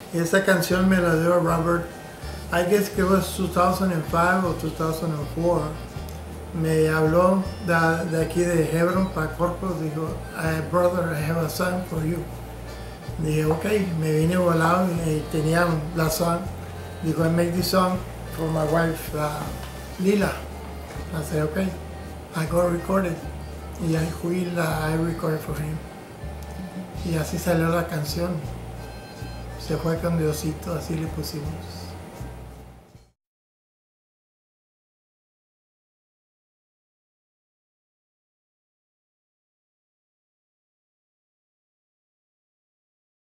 Esa canción me la dio Robert, I guess que was 2005 o 2004. Me habló de aquí de Hebron para Corpus, dijo, brother, I have a song for you. Dije, ok, me vine volado y tenía la song. Dijo, I make this song for my wife, Lila. I said, okay, I go record it. Y ahí fui, I recorded for him. Y así salió la canción. Se fue con Diosito, así le pusimos.